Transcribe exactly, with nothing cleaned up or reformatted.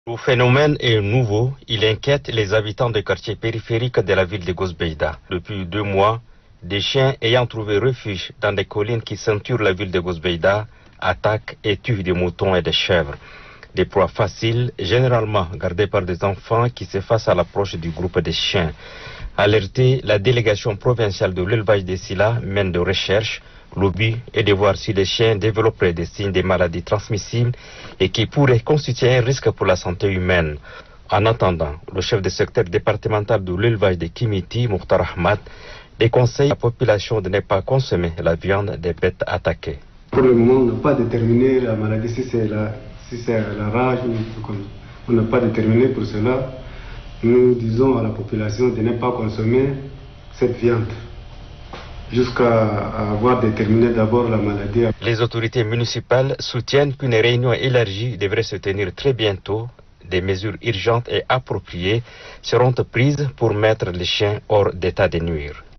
Le phénomène est nouveau, il inquiète les habitants des quartiers périphériques de la ville de Gozbeida. Depuis deux mois, des chiens ayant trouvé refuge dans des collines qui ceinturent la ville de Gozbeida attaquent et tuent des moutons et des chèvres. Des proies faciles, généralement gardées par des enfants qui s'effacent à l'approche du groupe des chiens. Alertée, la délégation provinciale de l'élevage des Sila mène des recherches. Le but est de voir si les chiens développeraient des signes de maladies transmissibles et qui pourraient constituer un risque pour la santé humaine. En attendant, le chef de secteur départemental de l'élevage de Kimiti, Mokhtar Ahmad, déconseille à la population de ne pas consommer la viande des bêtes attaquées. Pour le moment, on n'a pas déterminé la maladie, si c'est la, si la rage, on n'a pas déterminé pour cela. Nous disons à la population de ne pas consommer cette viande, jusqu'à avoir déterminé d'abord la maladie. Les autorités municipales soutiennent qu'une réunion élargie devrait se tenir très bientôt. Des mesures urgentes et appropriées seront prises pour mettre les chiens hors d'état de nuire.